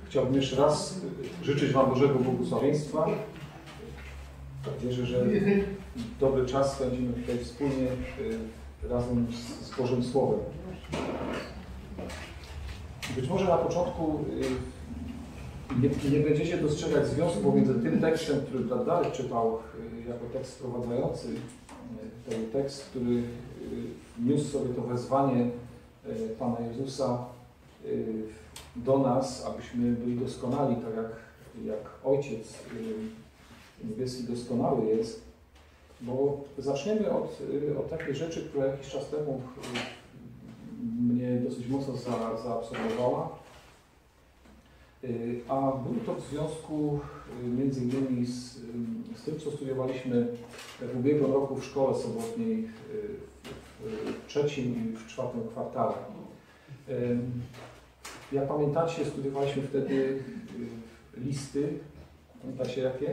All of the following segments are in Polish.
Chciałbym jeszcze raz życzyć Wam Bożego błogosławieństwa. Wierzę, że dobry czas spędzimy tutaj wspólnie razem z Bożym Słowem. Być może na początku nie będziecie dostrzegać związku pomiędzy tym tekstem, który brat Darek czytał jako tekst wprowadzający, ten tekst, który niósł sobie to wezwanie Pana Jezusa do nas, abyśmy byli doskonali, tak jak Ojciec Niebieski doskonały jest. Bo zaczniemy od takiej rzeczy, która jakiś czas temu mnie dosyć mocno zaabsorbowała. A było to w związku między innymi z tym, co studiowaliśmy w ubiegłym roku w szkole sobotniej w trzecim i w czwartym kwartale. Jak pamiętacie, studiowaliśmy wtedy listy. Pamiętacie jakie?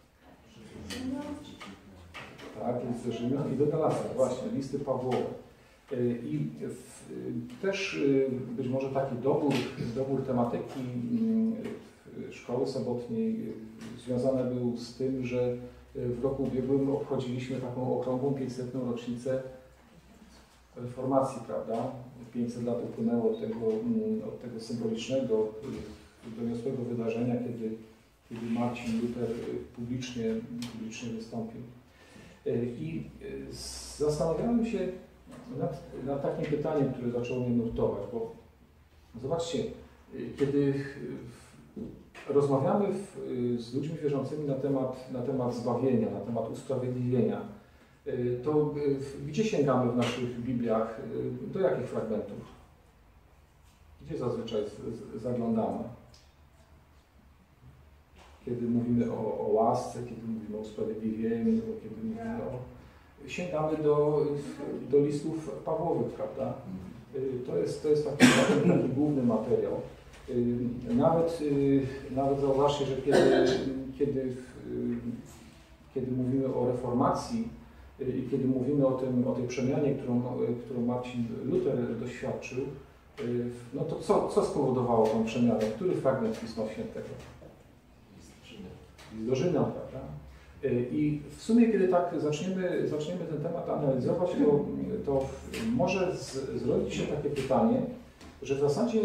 Tak, list do Rzymian i do Galacjan, właśnie, listy Pawłowe. I też być może taki dobór tematyki szkoły sobotniej związany był z tym, że w roku ubiegłym obchodziliśmy taką okrągłą 500. rocznicę reformacji, prawda? 500 lat upłynęło od tego symbolicznego, doniosłego wydarzenia, kiedy Marcin Luter publicznie wystąpił. I zastanawiałem się nad takim pytaniem, które zaczęło mnie nurtować, bo zobaczcie, kiedy rozmawiamy z ludźmi wierzącymi na temat zbawienia, na temat usprawiedliwienia, to gdzie sięgamy w naszych Bibliach? Do jakich fragmentów? Gdzie zazwyczaj zaglądamy? Kiedy mówimy o łasce, kiedy mówimy o usprawiedliwieniu, kiedy mówimy sięgamy do listów Pawłowych, prawda? To jest taki główny materiał. Nawet zauważcie, że kiedy mówimy o reformacji i kiedy mówimy o tej przemianie, którą Marcin Luter doświadczył, no to co spowodowało tą przemianę? Który fragment Pisma Świętego? List do Rzymian, prawda? I w sumie, kiedy tak zaczniemy ten temat analizować, to może zrodzić się takie pytanie, że w zasadzie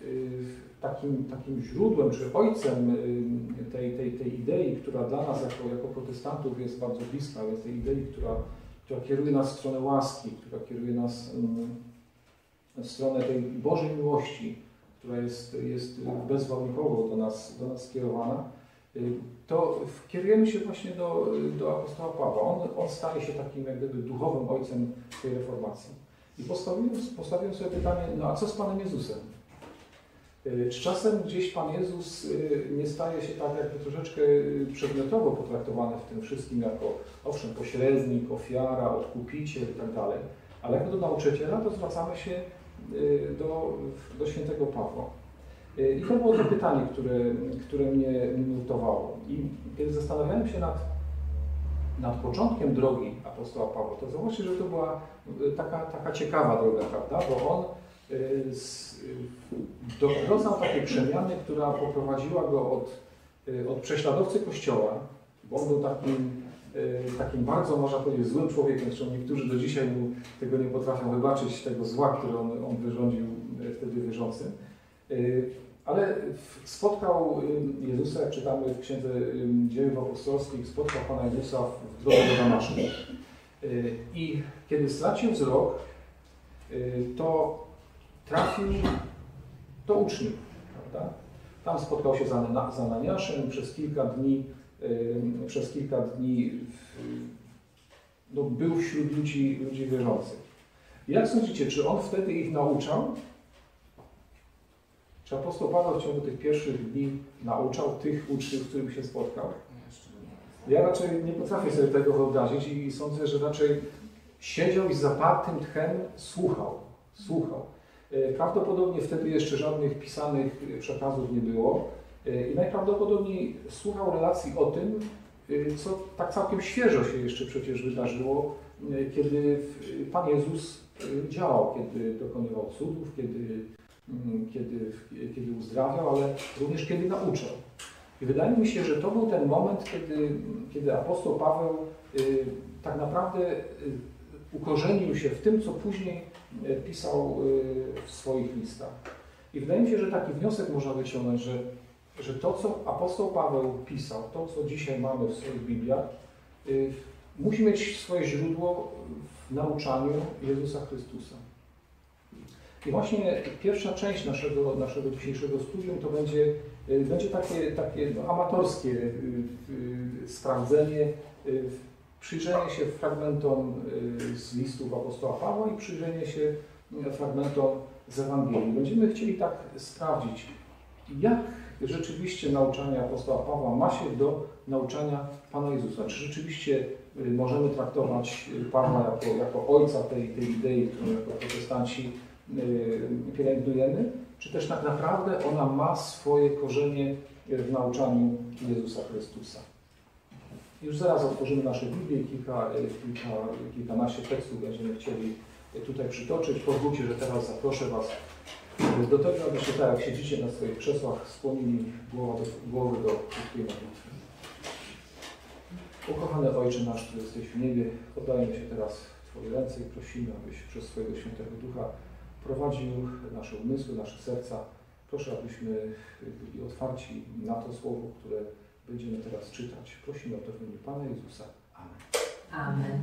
takim źródłem czy ojcem tej idei, która dla nas jako protestantów jest bardzo bliska, jest tej idei, która kieruje nas w stronę łaski, która kieruje nas w stronę tej Bożej miłości, która jest bezwarunkowo do nas skierowana, to kierujemy się właśnie do apostoła Pawła. On staje się takim jak gdyby duchowym ojcem tej reformacji. I postawiłem sobie pytanie, no a co z Panem Jezusem? Czy czasem gdzieś Pan Jezus nie staje się tak jakby troszeczkę przedmiotowo potraktowany w tym wszystkim jako, owszem, pośrednik, ofiara, odkupiciel i tak dalej, ale jako do nauczyciela to zwracamy się do świętego Pawła. I to było to pytanie, które mnie nurtowało. I kiedy zastanawiałem się nad początkiem drogi apostoła Pawła, to zobaczcie, że to była taka ciekawa droga, prawda? Bo on dokonał takiej przemiany, która poprowadziła go od prześladowcy Kościoła, bo on był takim bardzo, można powiedzieć, złym człowiekiem, zresztą niektórzy do dzisiaj mu tego nie potrafią wybaczyć, tego zła, które on wyrządził wtedy wierzącym. Ale spotkał Jezusa, jak czytamy w Księdze Dziejów Apostolskich, spotkał Pana Jezusa w drodze do Damaszku. I kiedy stracił wzrok, to trafił do uczniów, prawda? Tam spotkał się z Ananiaszem, przez kilka dni był wśród ludzi wierzących. I jak sądzicie, czy on wtedy ich nauczał? Czy apostoł Paweł w ciągu tych pierwszych dni nauczał tych uczniów, z którymi się spotkał? Ja raczej nie potrafię sobie tego wyobrazić i sądzę, że raczej siedział i z zapartym tchem słuchał. Prawdopodobnie wtedy jeszcze żadnych pisanych przekazów nie było i najprawdopodobniej słuchał relacji o tym, co tak całkiem świeżo się jeszcze przecież wydarzyło, kiedy Pan Jezus działał, kiedy dokonywał cudów, kiedy kiedy uzdrawiał, ale również kiedy nauczał. I wydaje mi się, że to był ten moment, kiedy apostoł Paweł tak naprawdę ukorzenił się w tym, co później pisał w swoich listach. I wydaje mi się, że taki wniosek można wyciągnąć, że to, co apostoł Paweł pisał, to, co dzisiaj mamy w swoich Bibliach, musi mieć swoje źródło w nauczaniu Jezusa Chrystusa. I właśnie pierwsza część naszego dzisiejszego studium to będzie takie amatorskie sprawdzenie, przyjrzenie się fragmentom z listów apostoła Pawła i przyjrzenie się fragmentom z Ewangelii. Będziemy chcieli tak sprawdzić, jak rzeczywiście nauczanie apostoła Pawła ma się do nauczania Pana Jezusa. Czy rzeczywiście możemy traktować Pawła jako ojca tej idei, którą jako protestanci pielęgnujemy, czy też tak naprawdę ona ma swoje korzenie w nauczaniu Jezusa Chrystusa. Już zaraz otworzymy nasze Biblię i kilkanaście tekstów będziemy chcieli tutaj przytoczyć. Pozwólcie, że teraz zaproszę Was do tego, abyście tak jak siedzicie na swoich krzesłach, skłonili głowy do krótkiej modlitwy. Ukochany Ojcze nasz, który jesteś w niebie, oddajemy się teraz w Twoje ręce i prosimy, abyś przez swojego Świętego Ducha prowadził nasze umysły, nasze serca. Proszę, abyśmy byli otwarci na to słowo, które będziemy teraz czytać. Prosimy o to w imieniu Pana Jezusa. Amen. Amen.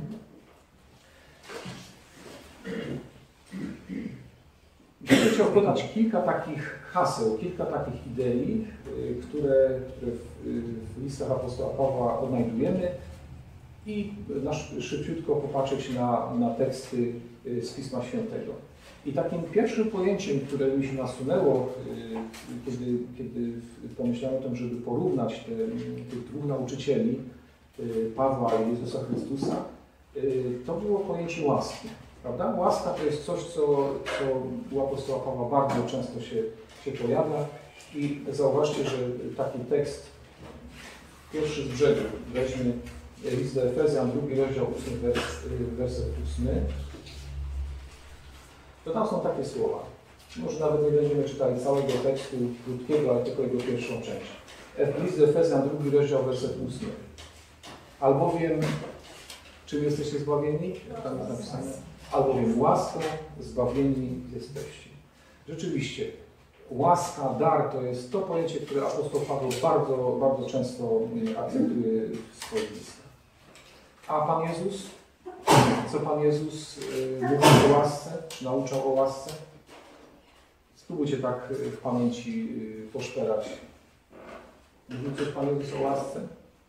Będę chciał podać kilka takich haseł, kilka takich idei, które w listach apostoła Pawła odnajdujemy i szybciutko popatrzeć na teksty z Pisma Świętego. I takim pierwszym pojęciem, które mi się nasunęło, kiedy pomyślałem o tym, żeby porównać tych dwóch nauczycieli, Pawła i Jezusa Chrystusa, to było pojęcie łaski. Prawda? Łaska to jest coś, co u apostoła Pawła bardzo często się pojawia i zauważcie, że taki tekst pierwszy z brzegu, weźmy list do Efezjan, 2 rozdział, 8 werset 8, to tam są takie słowa. Może nawet nie będziemy czytali całego tekstu krótkiego, ale tylko jego pierwszą część. List do Efezjan, 2 rozdział, werset 8. Albowiem, czym jesteście zbawieni? Jak tam jest napisane? Albowiem łaską zbawieni jesteście. Rzeczywiście, łaska, dar to jest to pojęcie, które apostoł Paweł bardzo, bardzo często akcentuje w swoich listach. A Pan Jezus? Co Pan Jezus mówił o łasce? Czy nauczał o łasce? Spróbujcie tak w pamięci poszperać. Mówił coś Pan Jezus o łasce?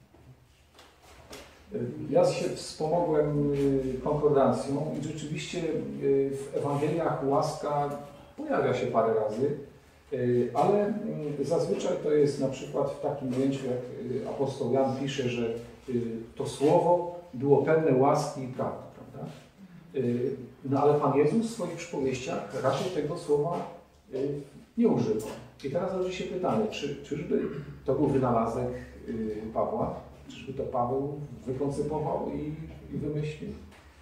Ja się wspomogłem konkordancją i rzeczywiście w Ewangeliach łaska pojawia się parę razy, ale zazwyczaj to jest na przykład w takim ujęciu, jak apostoł Jan pisze, że to słowo było pełne łaski i prawdy, prawda? No ale Pan Jezus w swoich przypowieściach raczej tego słowa nie używa. I teraz rodzi się pytanie, czyżby to był wynalazek Pawła? Czyżby to Paweł wykoncypował i wymyślił?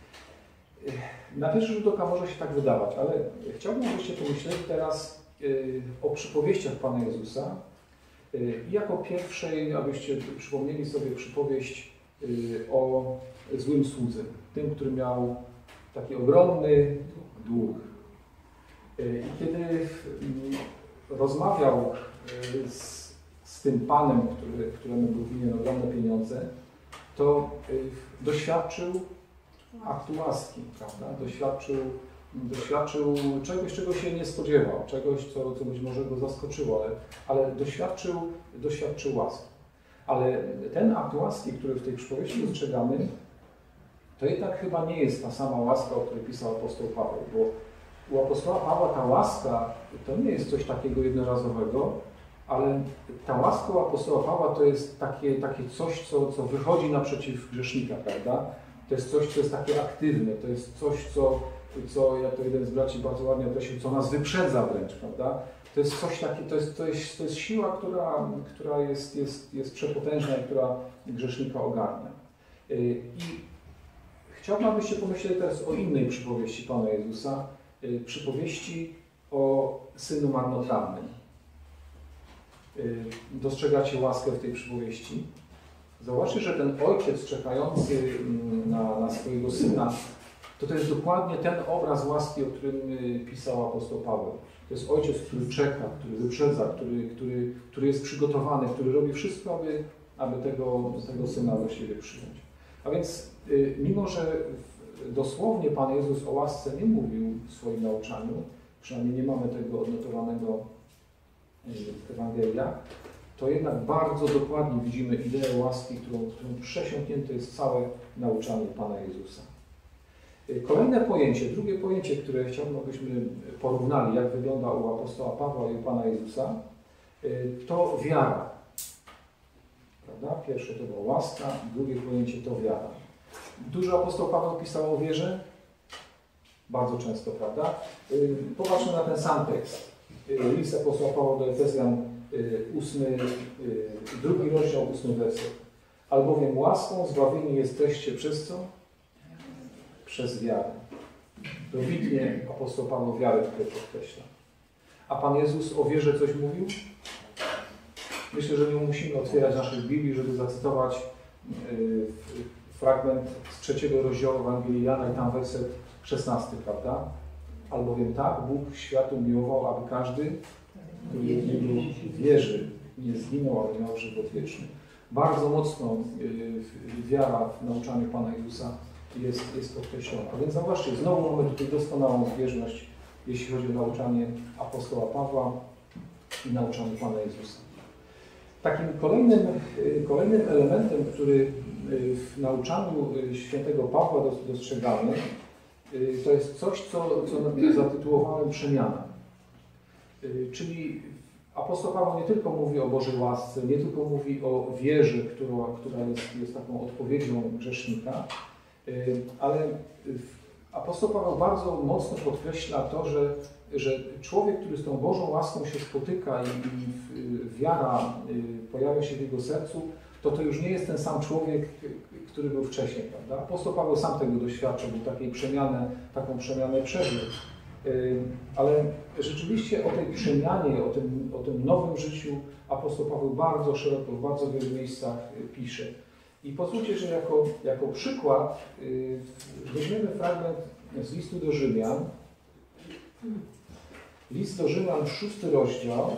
Na pierwszy rzut oka może się tak wydawać, ale chciałbym, abyście pomyśleli teraz o przypowieściach Pana Jezusa i jako pierwszej, abyście przypomnieli sobie przypowieść o złym słudze, tym, który miał taki ogromny dług. I kiedy rozmawiał z tym panem, któremu był winien ogromne pieniądze, to doświadczył aktu łaski, prawda? Doświadczył czegoś, czego się nie spodziewał, czegoś, co być może go zaskoczyło, ale doświadczył łaski. Ale ten akt łaski, który w tej przypowieści dostrzegamy, to jednak chyba nie jest ta sama łaska, o której pisał apostoł Paweł, bo u apostoła Pawła ta łaska to nie jest coś takiego jednorazowego, ale ta łaska u apostoła Pawła to jest takie coś, co wychodzi naprzeciw grzesznika, prawda? To jest coś, co jest takie aktywne, to jest coś, co jak to jeden z braci bardzo ładnie określił, co nas wyprzedza wręcz, prawda? To jest coś takiego, to jest siła, która jest przepotężna i która grzesznika ogarnia. I chciałbym, abyście pomyśleli teraz o innej przypowieści Pana Jezusa, przypowieści o synu marnotrawnym. Dostrzegacie łaskę w tej przypowieści? Zobaczcie, że ten ojciec czekający na swojego syna, to jest dokładnie ten obraz łaski, o którym pisał apostoł Paweł. To jest ojciec, który czeka, który wyprzedza, który jest przygotowany, który robi wszystko, aby tego syna do siebie przyjąć. A więc mimo, że dosłownie Pan Jezus o łasce nie mówił w swoim nauczaniu, przynajmniej nie mamy tego odnotowanego w Ewangeliach, to jednak bardzo dokładnie widzimy ideę łaski, którą przesiąknięte jest całe nauczanie Pana Jezusa. Kolejne pojęcie, drugie pojęcie, które chciałbym, abyśmy porównali, jak wygląda u apostoła Pawła i u Pana Jezusa, to wiara. Prawda? Pierwsze to była łaska, drugie pojęcie to wiara. Dużo apostoł Paweł pisał o wierze? Bardzo często, prawda? Popatrzmy na ten sam tekst. List apostoła Pawła do Efezjan, 2 rozdział, 8 werset. Albowiem łaską zbawieni jesteście przez co? Przez wiarę. Dobitnie apostoł Paweł wiarę tutaj podkreśla. A Pan Jezus o wierze coś mówił? Myślę, że nie musimy otwierać naszych Biblii, żeby zacytować fragment z 3 rozdziału Ewangelii Jana i tam werset 16, prawda? Albowiem tak Bóg światu miłował, aby każdy, który w Niego wierzy, nie zginął, ale miał żywot wieczny. Bardzo mocno wiara w nauczaniu Pana Jezusa jest podkreślona. A więc zobaczcie, znowu mamy tutaj doskonałą zbieżność, jeśli chodzi o nauczanie apostoła Pawła i nauczanie Pana Jezusa. Takim kolejnym elementem, który w nauczaniu świętego Pawła dostrzegamy, to jest coś, co zatytułowałem przemiana. Czyli apostoł Paweł nie tylko mówi o Bożej łasce, nie tylko mówi o wierze, która jest taką odpowiedzią grzesznika, ale apostoł Paweł bardzo mocno podkreśla to, że człowiek, który z tą Bożą łaską się spotyka i wiara pojawia się w jego sercu, to już nie jest ten sam człowiek, który był wcześniej, prawda? Apostoł Paweł sam tego doświadczył, był taką przemianę przeżył. Ale rzeczywiście o tej przemianie, o tym nowym życiu apostoł Paweł bardzo szeroko, w bardzo wielu miejscach pisze. I pozwólcie, że jako przykład weźmiemy fragment z listu do Rzymian. List do Rzymian, 6 rozdział.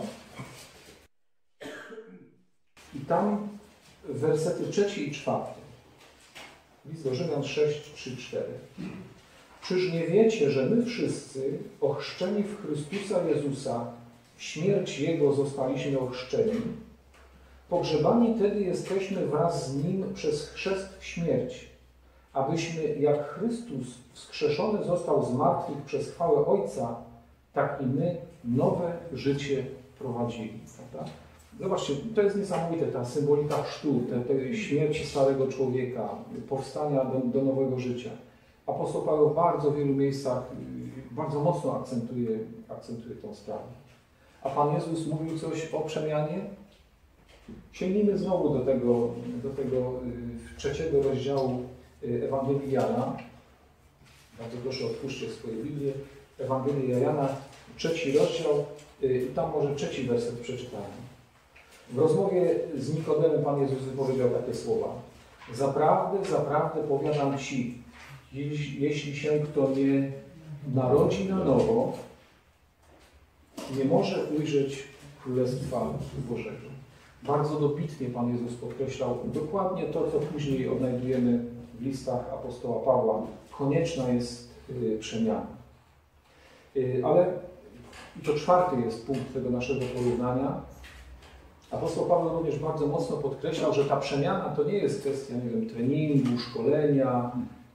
I tam wersety 3 i 4. List do Rzymian 6, 3, 4. Czyż nie wiecie, że my wszyscy, ochrzczeni w Chrystusa Jezusa, w śmierć Jego zostaliśmy ochrzczeni? Pogrzebani tedy jesteśmy wraz z Nim przez chrzest w śmierć, abyśmy, jak Chrystus wskrzeszony został z martwych przez chwałę Ojca, tak i my nowe życie prowadzili. Prawda? Zobaczcie, to jest niesamowite, ta symbolika chrztu, tej śmierci starego człowieka, powstania do nowego życia. Apostoł Paweł w bardzo wielu miejscach bardzo mocno akcentuje tę sprawę. A Pan Jezus mówił coś o przemianie? Sięgnijmy znowu do tego 3 rozdziału Ewangelii Jana. Bardzo proszę, otwórzcie swoje Biblię. Ewangelia Jana, 3 rozdział, i tam może 3 werset przeczytamy. W rozmowie z Nikodemem Pan Jezus wypowiedział takie słowa. Zaprawdę, zaprawdę powiadam Ci, jeśli się kto nie narodzi na nowo, nie może ujrzeć Królestwa Bożego. Bardzo dobitnie Pan Jezus podkreślał dokładnie to, co później odnajdujemy w listach apostoła Pawła. Konieczna jest przemiana. Ale i to 4. jest punkt tego naszego porównania. Apostoł Paweł również bardzo mocno podkreślał, że ta przemiana to nie jest kwestia, nie wiem, treningu, szkolenia,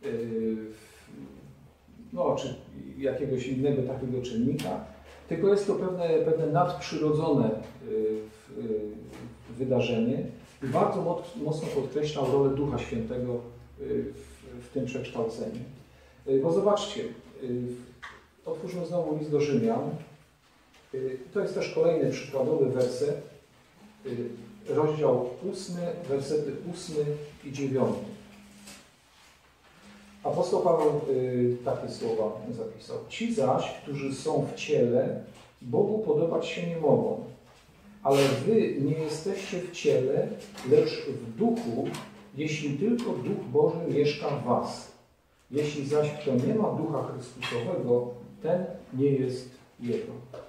czy jakiegoś innego takiego czynnika, tylko jest to pewne nadprzyrodzone wydarzenie i bardzo mocno podkreślał rolę Ducha Świętego w tym przekształceniu. Bo zobaczcie, otwórzmy znowu list do Rzymian. To jest też kolejny przykładowy werset, rozdział 8, wersety 8 i 9. Apostoł Paweł takie słowa zapisał. Ci zaś, którzy są w ciele, Bogu podobać się nie mogą. Ale wy nie jesteście w ciele, lecz w duchu, jeśli tylko Duch Boży mieszka w was. Jeśli zaś kto nie ma Ducha Chrystusowego, ten nie jest Jego.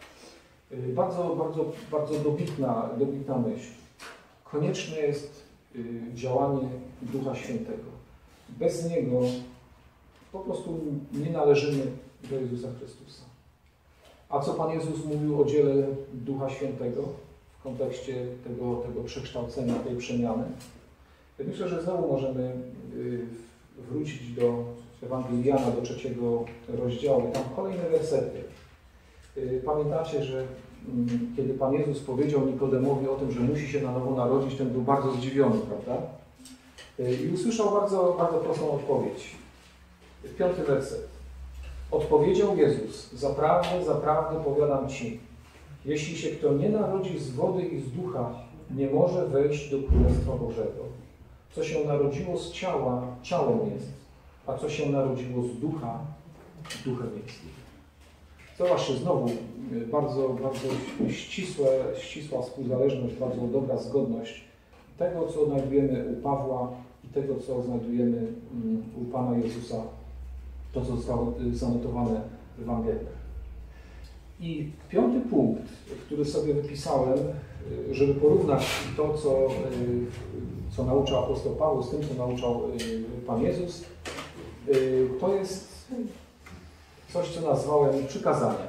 Bardzo dobitna myśl. Konieczne jest działanie Ducha Świętego. Bez Niego po prostu nie należymy do Jezusa Chrystusa. A co Pan Jezus mówił o dziele Ducha Świętego w kontekście tego przekształcenia, tej przemiany? Myślę, że znowu możemy wrócić do Ewangelii Jana, do 3 rozdziału. Tam kolejne wersety. Pamiętacie, że kiedy Pan Jezus powiedział Nikodemowi o tym, że musi się na nowo narodzić, ten był bardzo zdziwiony, prawda? I usłyszał bardzo prostą odpowiedź. 5 werset. Odpowiedział Jezus: zaprawdę, zaprawdę powiadam Ci, jeśli się kto nie narodzi z wody i z ducha, nie może wejść do Królestwa Bożego. Co się narodziło z ciała, ciałem jest, a co się narodziło z ducha, duchem jest. Zobaczcie, znowu bardzo ścisła współzależność, bardzo dobra zgodność tego, co znajdujemy u Pawła i tego, co znajdujemy u Pana Jezusa, to, co zostało zanotowane w Ewangeliach. I 5. punkt, który sobie wypisałem, żeby porównać to, co nauczał apostoł Paweł z tym, co nauczał Pan Jezus, to jest coś, co nazwałem przykazania.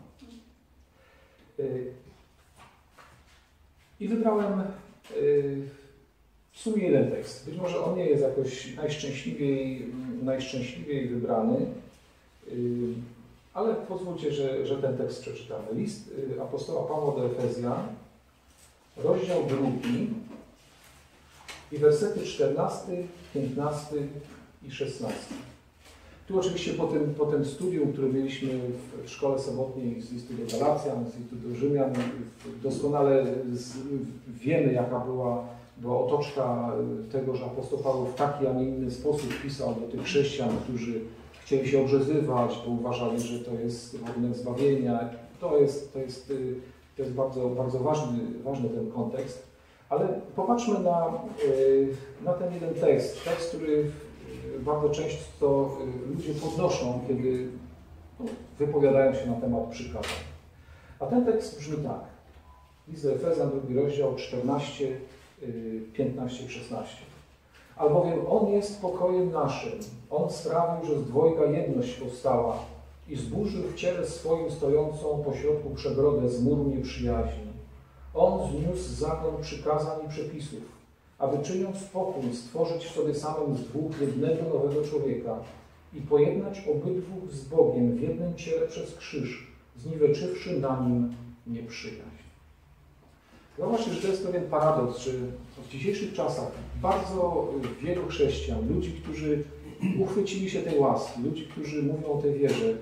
I wybrałem w sumie jeden tekst. Być może on nie jest jakoś najszczęśliwiej wybrany, ale pozwólcie, że ten tekst przeczytamy. List apostoła Pawła do Efezjan, rozdział 2 i wersety 14, 15 i 16. Tu oczywiście po tym studium, które mieliśmy w szkole sobotniej z listu do Galacjan, z listu do Rzymian, doskonale wiemy, jaka była otoczka tego, że apostoł Paweł w taki, a nie inny sposób pisał do tych chrześcijan, którzy chcieli się obrzezywać, bo uważali, że to jest warunek zbawienia. To jest bardzo ważny ten kontekst. Ale popatrzmy na ten jeden tekst, który bardzo często ludzie podnoszą, kiedy wypowiadają się na temat przykazań. A ten tekst brzmi tak. List do Efezjan, 2 rozdział, 14, 15 i 16. Albowiem On jest pokojem naszym. On sprawił, że z dwojga jedność powstała i zburzył w ciele swoim stojącą pośrodku przegrodę z muru nieprzyjaźni. On zniósł zakon przykazań i przepisów, aby czyniąc pokój stworzyć w sobie samym z dwóch jednego nowego człowieka i pojednać obydwóch z Bogiem w jednym ciele przez krzyż, zniweczywszy na nim nieprzyjaźń. Zobaczcie, że to jest pewien paradoks, że w dzisiejszych czasach bardzo wielu chrześcijan, ludzi, którzy uchwycili się tej łaski, ludzi, którzy mówią o tej wierze,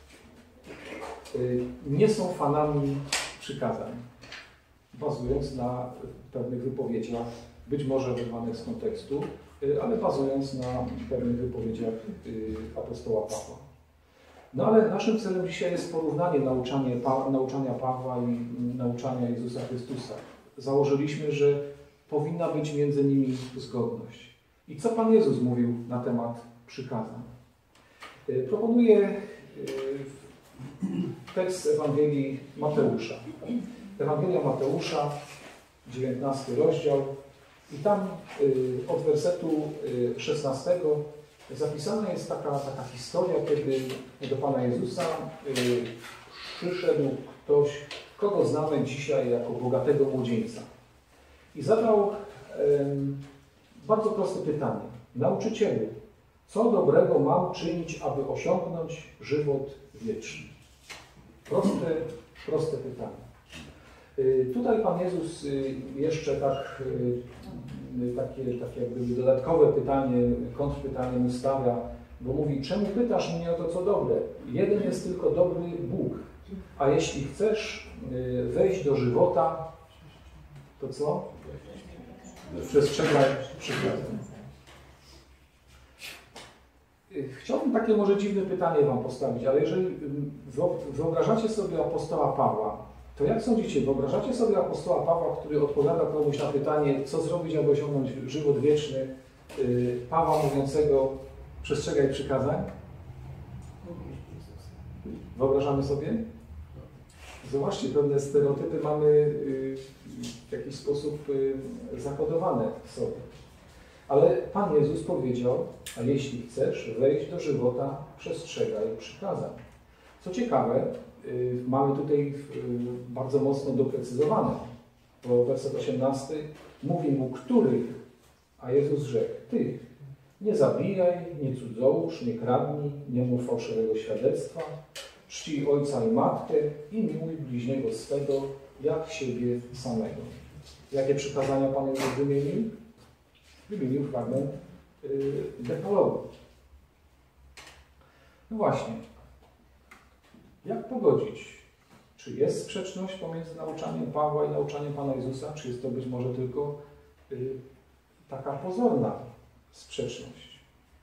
nie są fanami przykazań, bazując na pewnych wypowiedziach, być może wyrwanych z kontekstu, ale bazując na pewnych wypowiedziach apostoła Pawła. No ale naszym celem dzisiaj jest porównanie nauczania Pawła i nauczania Jezusa Chrystusa. Założyliśmy, że powinna być między nimi zgodność. I co Pan Jezus mówił na temat przykazań? Proponuję tekst Ewangelii Mateusza. Ewangelia Mateusza, 19 rozdział. I tam od wersetu 16 zapisana jest taka historia, kiedy do Pana Jezusa przyszedł ktoś, kogo znamy dzisiaj jako bogatego młodzieńca. I zadał bardzo proste pytanie. Nauczycielu, co dobrego mam czynić, aby osiągnąć żywot wieczny? Proste pytanie. Tutaj Pan Jezus jeszcze takie jakby dodatkowe pytanie, kontrpytanie mu stawia, bo mówi, czemu pytasz mnie o to, co dobre? Jeden jest tylko dobry Bóg, a jeśli chcesz wejść do żywota, to co? Przestrzegaj przykazań. chciałbym takie może dziwne pytanie Wam postawić, ale jeżeli wyobrażacie sobie apostoła Pawła, to jak sądzicie, wyobrażacie sobie apostoła Pawła, który odpowiada komuś na pytanie, co zrobić, aby osiągnąć żywot wieczny, Pawła mówiącego, przestrzegaj przykazań? Wyobrażamy sobie? Zobaczcie, pewne stereotypy mamy w jakiś sposób zakodowane w sobie. Ale Pan Jezus powiedział, a jeśli chcesz wejść do żywota, przestrzegaj przykazań. Co ciekawe, mamy tutaj bardzo mocno doprecyzowane, bo werset 18 mówi mu, których, a Jezus rzekł, tych. Nie zabijaj, nie cudzołóż, nie kradnij, nie mów fałszywego świadectwa, czcij ojca i matkę i miłuj bliźniego swego, jak siebie samego. Jakie przykazania Pan Jezus wymienił? Wymienił fragment dekalogu. No właśnie, jak pogodzić? Czy jest sprzeczność pomiędzy nauczaniem Pawła i nauczaniem Pana Jezusa? Czy jest to być może tylko taka pozorna sprzeczność?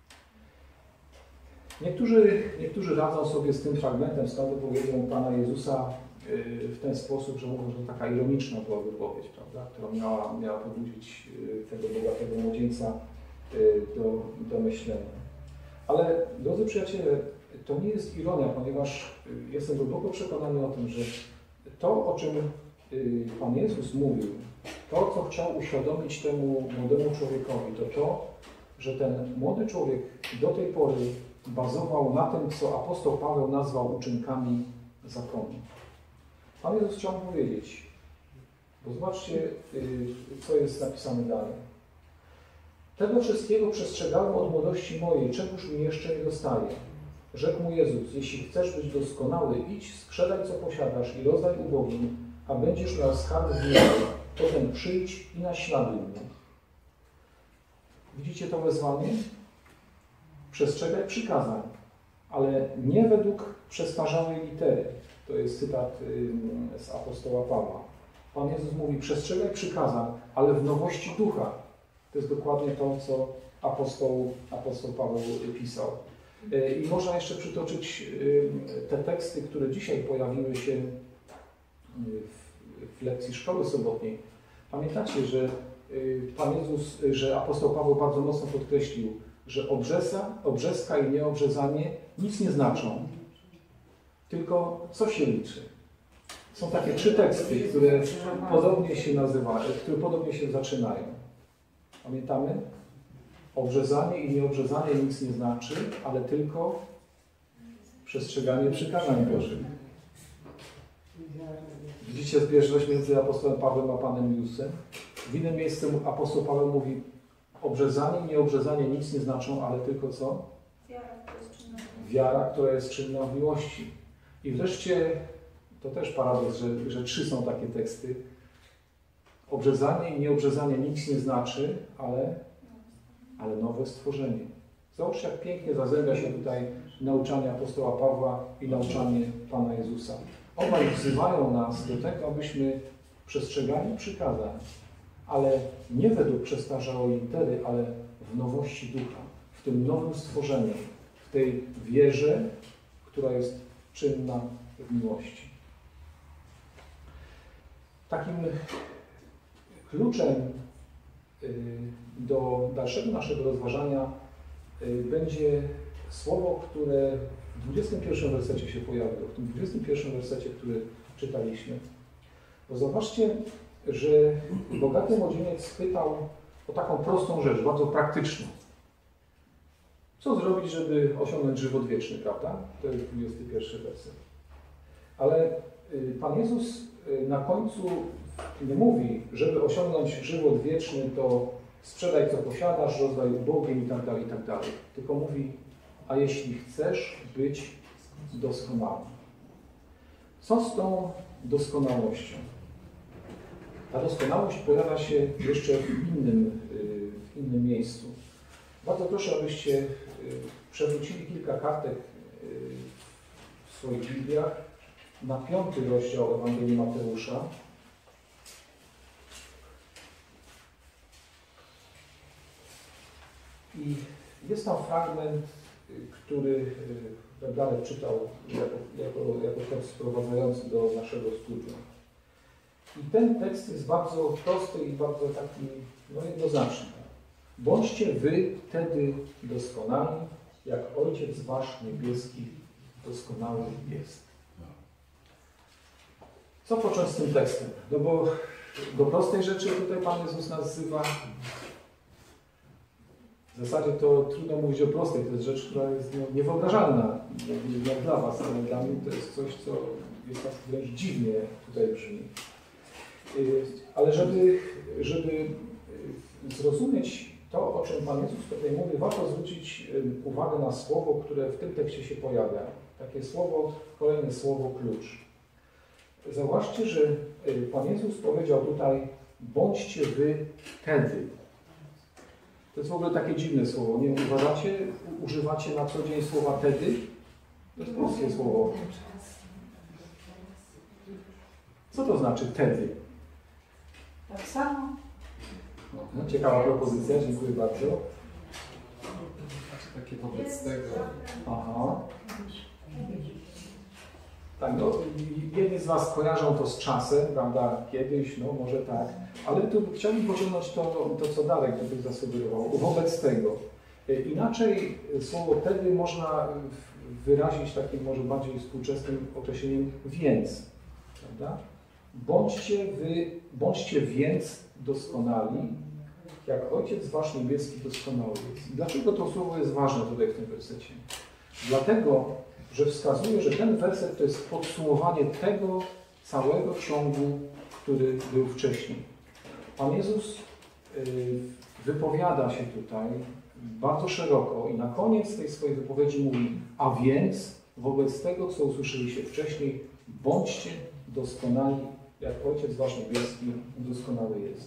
Niektórzy radzą sobie z tym fragmentem, z tą wypowiedzią Pana Jezusa w ten sposób, że mówią, że to taka ironiczna była wypowiedź, prawda, która miała pobudzić tego bogatego młodzieńca do myślenia. Ale, drodzy przyjaciele, to nie jest ironia, ponieważ jestem głęboko przekonany o tym, że to, o czym Pan Jezus mówił, to, co chciał uświadomić temu młodemu człowiekowi, to, że ten młody człowiek do tej pory bazował na tym, co apostoł Paweł nazwał uczynkami zakonu. Pan Jezus chciał powiedzieć, bo zobaczcie, co jest napisane dalej. Tego wszystkiego przestrzegałem od młodości mojej, czegoż mi jeszcze nie dostaje. Rzekł mu Jezus, jeśli chcesz być doskonały, idź, sprzedaj co posiadasz i rozdaj ubogim, a będziesz miał skarb w niebie. Potem przyjdź i naśladuj mnie. Widzicie to wezwanie? Przestrzegaj przykazań, ale nie według przestarzałej litery. To jest cytat z apostoła Pawła. Pan Jezus mówi, przestrzegaj przykazań, ale w nowości ducha. To jest dokładnie to, co apostoł Paweł pisał. I można jeszcze przytoczyć te teksty, które dzisiaj pojawiły się w lekcji szkoły sobotniej. Pamiętacie, że Pan Jezus, że apostoł Paweł bardzo mocno podkreślił, że obrzeska i nieobrzezanie nic nie znaczą, tylko co się liczy. Są takie 3 teksty, które podobnie się nazywają, które podobnie się zaczynają. Pamiętamy? Obrzezanie i nieobrzezanie nic nie znaczy, ale tylko przestrzeganie przykazań Bożych. Widzicie zbieżność między apostołem Pawłem a Panem Jezusem? W innym miejscu apostoł Paweł mówi, obrzezanie i nieobrzezanie nic nie znaczą, ale tylko co? Wiara, która jest czynna w miłości. I wreszcie, to też paradoks, że 3 są takie teksty. Obrzezanie i nieobrzezanie nic nie znaczy, ale nowe stworzenie. Zobaczcie, jak pięknie zazębia się tutaj nauczanie apostoła Pawła i nauczanie Pana Jezusa. Obaj wzywają nas do tego, abyśmy przestrzegali przykazań, ale nie według przestarzałej litery, ale w nowości ducha, w tym nowym stworzeniu, w tej wierze, która jest czynna w miłości. Takim kluczem do dalszego naszego rozważania będzie słowo, które w 21 wersecie się pojawiło, w tym 21 wersecie, który czytaliśmy. Bo zobaczcie, że bogaty młodzieniec pytał o taką prostą rzecz, bardzo praktyczną. Co zrobić, żeby osiągnąć żywot wieczny, prawda? To jest 21 werset. Ale Pan Jezus na końcu nie mówi, żeby osiągnąć żywot wieczny, to sprzedaj co posiadasz, rozdaj ubogim i tak dalej, tylko mówi, a jeśli chcesz być doskonały. Co z tą doskonałością? Ta doskonałość pojawia się jeszcze w innym miejscu. Bardzo proszę, abyście przewrócili kilka kartek w swoich Bibliach na 5. rozdział Ewangelii Mateusza. I jest tam fragment który Darek czytał jako tekst wprowadzający do naszego studium. I ten tekst jest bardzo prosty i bardzo taki jednoznaczny. Bądźcie wy wtedy doskonali, jak Ojciec Wasz niebieski doskonały jest. Co począć z tym tekstem? No bo do prostej rzeczy tutaj Pan Jezus nas wzywa. W zasadzie to trudno mówić o prostej, to jest rzecz, która jest niewyobrażalna jak dla Was, ale dla mnie to jest coś, co jest tak wręcz dziwnie tutaj brzmi. Ale żeby zrozumieć to, o czym Pan Jezus tutaj mówi, warto zwrócić uwagę na słowo, które w tym tekście się pojawia. Takie słowo, kolejne słowo klucz. Zauważcie, że Pan Jezus powiedział tutaj, bądźcie wy wtedy. To jest w ogóle takie dziwne słowo. Nie uważacie? Używacie na co dzień słowa tedy? To jest polskie słowo. Co to znaczy tedy? Tak samo. No, ciekawa propozycja, dziękuję bardzo. Takie wobec tego. Aha. Tak, no, jedni z Was kojarzą to z czasem, prawda, kiedyś, no może tak, ale tu chciałbym pociągnąć to co Darek tutaj zasugerował, wobec tego. Inaczej słowo tedy można wyrazić takim może bardziej współczesnym określeniem więc, prawda? Bądźcie więc doskonali, jak Ojciec Wasz niebieski doskonały jest. I dlaczego to słowo jest ważne tutaj w tym wersecie? Dlatego, że wskazuje, że ten werset to jest podsumowanie tego całego ciągu, który był wcześniej. Pan Jezus wypowiada się tutaj bardzo szeroko i na koniec tej swojej wypowiedzi mówi, a więc wobec tego, co usłyszeliście wcześniej, bądźcie doskonali, jak Ojciec Wasz niebieski doskonały jest.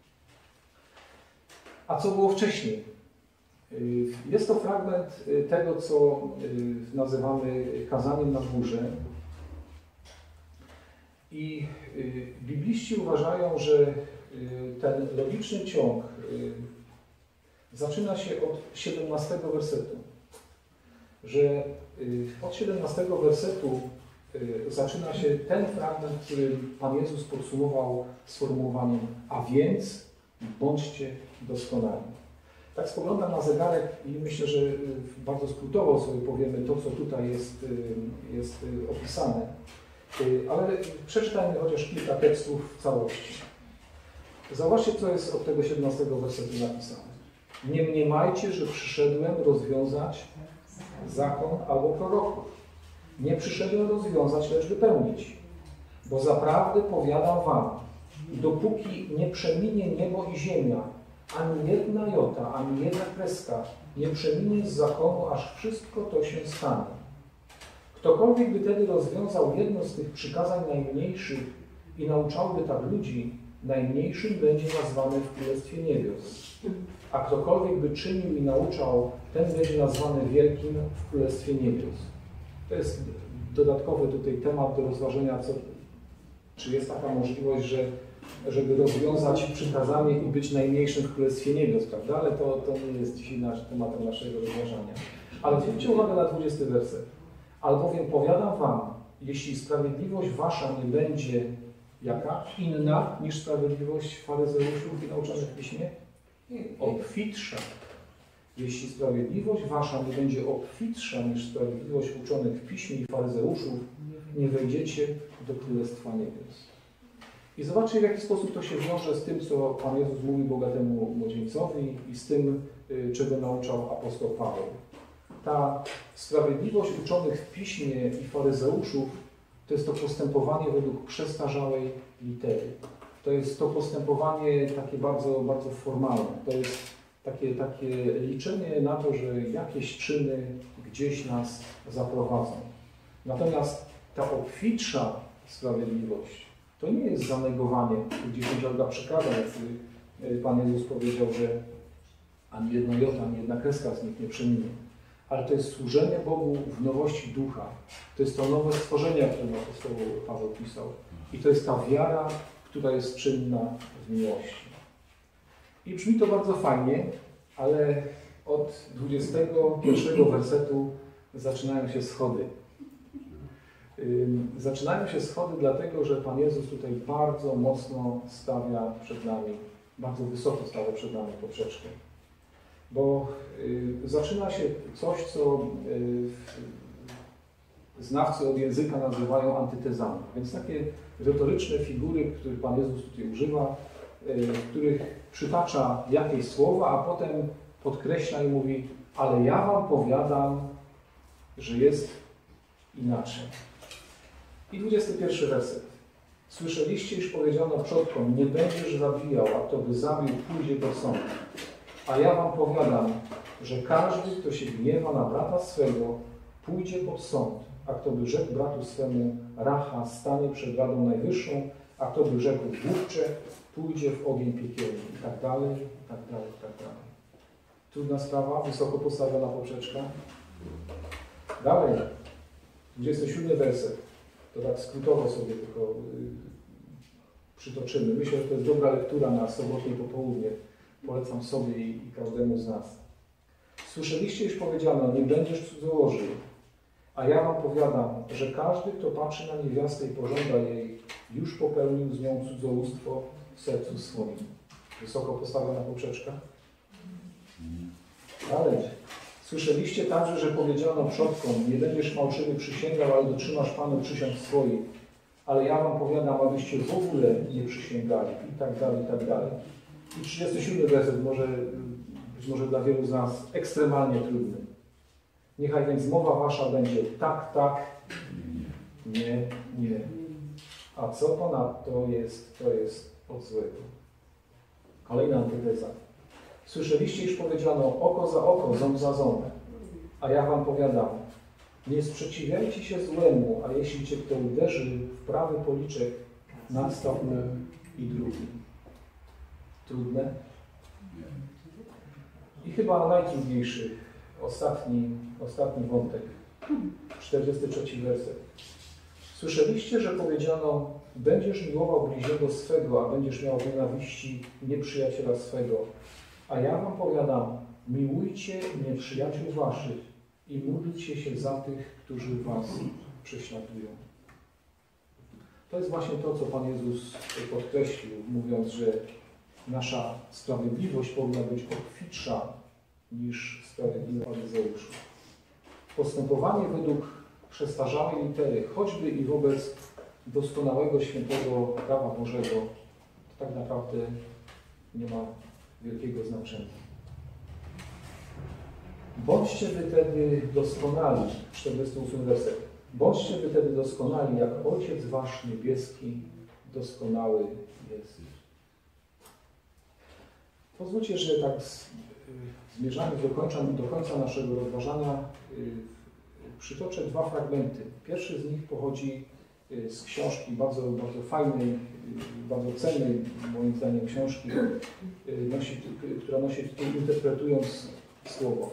A co było wcześniej? Jest to fragment tego, co nazywamy kazaniem na górze. I bibliści uważają, że ten logiczny ciąg zaczyna się od 17 wersetu. Że od 17 wersetu zaczyna się ten fragment, który Pan Jezus podsumował sformułowaniem, a więc bądźcie doskonali. Tak spoglądam na zegarek i myślę, że bardzo skrótowo sobie powiemy to, co tutaj jest opisane. Ale przeczytajmy chociaż kilka tekstów w całości. Zauważcie, co jest od tego 17 wersetu napisane. Nie mniemajcie, że przyszedłem rozwiązać zakon albo proroków. Nie przyszedłem rozwiązać, lecz wypełnić. Bo zaprawdę powiadam wam, dopóki nie przeminie niebo i ziemia, ani jedna jota, ani jedna kreska nie przeminie z zakonu, aż wszystko to się stanie. Ktokolwiek by tedy rozwiązał jedno z tych przykazań najmniejszych i nauczałby tak ludzi, najmniejszym będzie nazwany w Królestwie Niebios. A ktokolwiek by czynił i nauczał, ten będzie nazwany wielkim w Królestwie Niebios. To jest dodatkowy tutaj temat do rozważenia, czy jest taka możliwość, żeby rozwiązać przykazanie i być najmniejszym w Królestwie Niebios, prawda? Ale to nie jest dzisiaj tematem naszego rozważania. Ale zwróćcie uwagę na 20 werset. Albowiem powiadam wam, jeśli sprawiedliwość wasza nie będzie jaka? Inna niż sprawiedliwość faryzeuszów i nauczonych w Piśmie? Obfitsza. Jeśli sprawiedliwość wasza nie będzie obfitsza niż sprawiedliwość uczonych w Piśmie i faryzeuszów, nie wejdziecie do Królestwa Niebios. I zobaczcie, w jaki sposób to się wiąże z tym, co Pan Jezus mówił bogatemu młodzieńcowi i z tym, czego nauczał apostoł Paweł. Ta sprawiedliwość uczonych w Piśmie i faryzeuszów to jest to postępowanie według przestarzałej litery. To jest to postępowanie takie bardzo, bardzo formalne. To jest takie liczenie na to, że jakieś czyny gdzieś nas zaprowadzą. Natomiast ta obfitsza sprawiedliwość to nie jest zanegowanie tych 10 przykazań, o których Pan Jezus powiedział, że ani jedna jota, ani jedna kreska z nich nie przeminie. Ale to jest służenie Bogu w nowości ducha. To jest to nowe stworzenie, o którym apostoł Paweł pisał. I to jest ta wiara, która jest czynna w miłości. I brzmi to bardzo fajnie, ale Od 21 wersetu zaczynają się schody. Zaczynają się schody dlatego, że Pan Jezus tutaj bardzo mocno stawia przed nami, bardzo wysoko stawia przed nami poprzeczkę. Bo zaczyna się coś, co znawcy od języka nazywają antytezami. Więc takie retoryczne figury, których Pan Jezus tutaj używa, w których przytacza jakieś słowa, a potem podkreśla i mówi: ale ja wam powiadam, że jest inaczej. I 21 werset. Słyszeliście, iż powiedziano przodkom: nie będziesz zabijał, a kto by zabił, pójdzie do sądu. A ja wam powiadam, że każdy, kto się gniewa na brata swego, pójdzie pod sąd. A kto by rzekł bratu swemu: racha, stanie przed Radą Najwyższą, a kto by rzekł: głupcze, pójdzie w ogień piekielny. I tak dalej, i tak dalej, i tak dalej. Trudna sprawa, wysoko postawiona poprzeczka. Dalej, 27 werset. To tak skrótowo sobie tylko przytoczymy. Myślę, że to jest dobra lektura na sobotnie popołudnie. Polecam sobie i każdemu z nas. Słyszeliście, iż powiedziano: nie będziesz cudzołożył. A ja wam powiadam, że każdy, kto patrzy na niewiastę i pożąda jej, już popełnił z nią cudzołóstwo w sercu swoim. Wysoko postawiona poprzeczka. Dalej. Słyszeliście także, że powiedziano przodkom: nie będziesz fałszywie przysięgał, ale dotrzymasz Panu przysiąg swoich. Ale ja wam powiadam, abyście w ogóle nie przysięgali. I tak dalej, i tak dalej. I 37 werset, być może dla wielu z nas ekstremalnie trudny. Niechaj więc mowa wasza będzie tak, tak, nie, nie. A co ponadto to jest od złego. Kolejna antyteza. Słyszeliście, iż powiedziano: oko za oko, ząb za ząb. A ja wam powiadam: nie sprzeciwiajcie się złemu, a jeśli cię kto uderzy w prawy policzek, nadstaw mu i drugi. Trudne? I chyba najtrudniejszy, ostatni wątek. 43 werset. Słyszeliście, że powiedziano: będziesz miłował bliźniego swego, a będziesz miał w nienawiści nieprzyjaciela swego. A ja wam powiadam: miłujcie nieprzyjaciół waszych i módlcie się za tych, którzy was prześladują. To jest właśnie to, co Pan Jezus podkreślił, mówiąc, że nasza sprawiedliwość powinna być obfitsza niż sprawiedliwość faryzeuszów. Postępowanie według przestarzałej litery, choćby i wobec doskonałego, świętego prawa Bożego, to tak naprawdę nie ma wielkiego znaczenia. Bądźcie wy tedy doskonali, 48 werset. Bądźcie wy tedy doskonali, jak Ojciec wasz niebieski doskonały jest. Pozwólcie, że tak zmierzając do końca naszego rozważania, przytoczę dwa fragmenty. Pierwszy z nich pochodzi z książki, bardzo, bardzo fajnej, bardzo cennej, moim zdaniem, książki, która nosi tytuł Interpretując Słowo.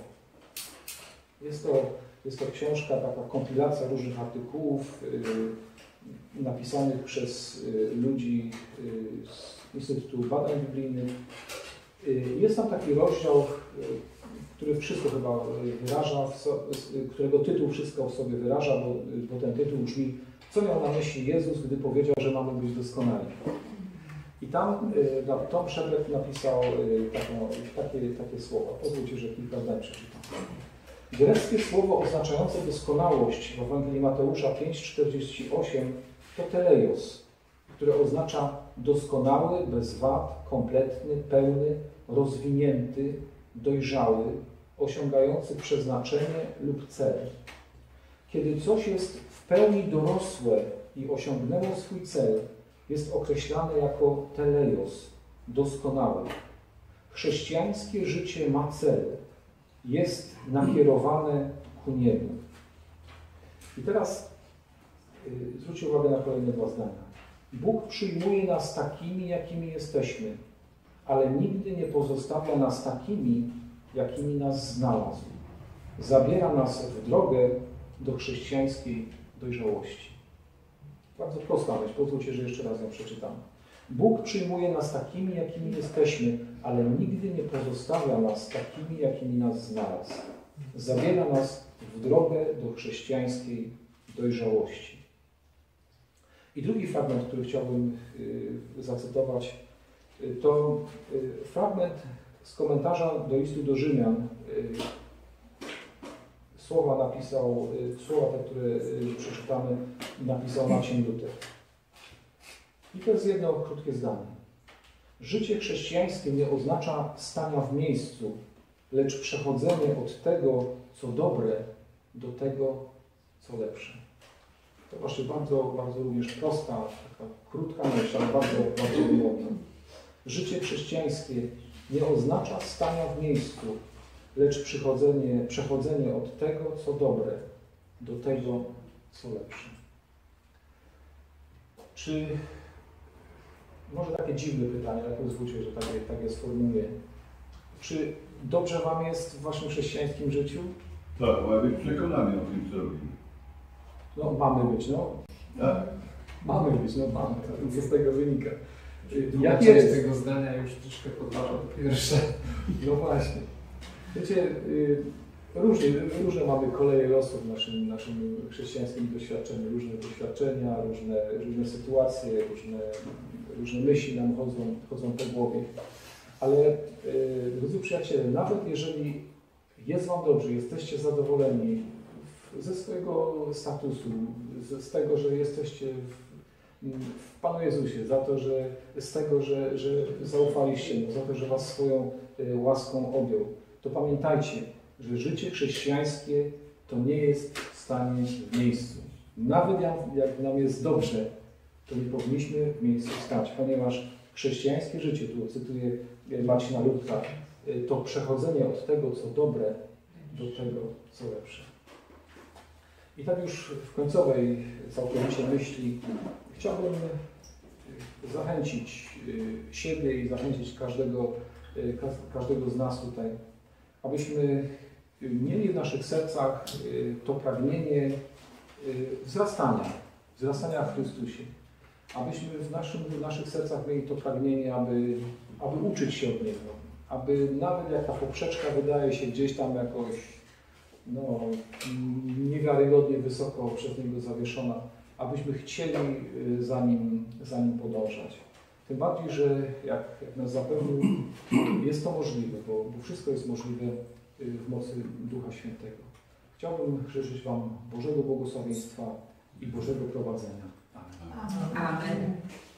Jest to książka, taka kompilacja różnych artykułów napisanych przez ludzi z Instytutu Badań Biblijnych. Jest tam taki rozdział, który wszystko chyba wyraża, którego tytuł wszystko w sobie wyraża, bo ten tytuł brzmi: co miał na myśli Jezus, gdy powiedział, że mamy być doskonali. I tam Tom Shepherd napisał takie słowa. Pozwólcie, że kilka zdań przeczytam. Greckie słowo oznaczające doskonałość w Ewangelii Mateusza 5,48 to teleios, które oznacza doskonały, bez wad, kompletny, pełny, rozwinięty, dojrzały, osiągający przeznaczenie lub cel. Kiedy coś jest w pełni dorosłe i osiągnęło swój cel, jest określane jako teleios, doskonały. Chrześcijańskie życie ma cel, jest nakierowane ku niemu. I teraz zwróćcie uwagę na kolejne dwa zdania. Bóg przyjmuje nas takimi, jakimi jesteśmy, ale nigdy nie pozostawia nas takimi, jakimi nas znalazł. Zabiera nas w drogę do chrześcijańskiej dojrzałości. Bardzo prosta myśl, pozwólcie, że jeszcze raz ją przeczytam. Bóg przyjmuje nas takimi, jakimi jesteśmy, ale nigdy nie pozostawia nas takimi, jakimi nas znalazł. Zabiera nas w drogę do chrześcijańskiej dojrzałości. I drugi fragment, który chciałbym zacytować, to fragment z komentarza do listu do Rzymian. Słowa, te, które przeczytamy, napisał Marcin Luther. I to jest jedno krótkie zdanie. Życie chrześcijańskie nie oznacza stania w miejscu, lecz przechodzenie od tego, co dobre, do tego, co lepsze. To właśnie bardzo, bardzo również prosta, taka krótka myśl, ale bardzo, bardzo wymowna. Życie chrześcijańskie nie oznacza stania w miejscu, lecz przechodzenie od tego, co dobre, do tego, co lepsze. Czy, może takie dziwne pytanie, ale pozwólcie, że takie sformułuję. Czy dobrze Wam jest w Waszym chrześcijańskim życiu? Tak, mamy być przekonani o tym, co robimy. No, mamy być, no. Tak? Mamy być, no mamy. Co z tego wynika? Jak jest tego zdania już troszkę podważa po pierwsze. No właśnie. Wiecie, różne mamy koleje losu w naszym chrześcijańskim doświadczeniu. Różne doświadczenia, różne sytuacje, różne myśli nam chodzą po głowie. Ale drodzy przyjaciele, nawet jeżeli jest Wam dobrze, jesteście zadowoleni ze swojego statusu, z tego, że jesteście w Panu Jezusie, z tego, że zaufaliście Mu, za to, że Was swoją łaską objął, to pamiętajcie, że życie chrześcijańskie to nie jest stanie w miejscu. Nawet jak nam jest dobrze, to nie powinniśmy w miejscu stać, ponieważ chrześcijańskie życie, tu cytuję Marcina Lutra, to przechodzenie od tego, co dobre, do tego, co lepsze. I tak już w końcowej całkowicie myśli chciałbym zachęcić siebie i zachęcić każdego z nas tutaj, abyśmy mieli w naszych sercach to pragnienie wzrastania w Chrystusie. Abyśmy w naszych sercach mieli to pragnienie, aby uczyć się od Niego. Aby nawet jak ta poprzeczka wydaje się gdzieś tam jakoś niewiarygodnie wysoko przez Niego zawieszona, abyśmy chcieli za nim podążać. Tym bardziej, że jak nas zapewnił, jest to możliwe, bo wszystko jest możliwe w mocy Ducha Świętego. Chciałbym życzyć Wam Bożego błogosławieństwa i Bożego prowadzenia. Amen. Amen.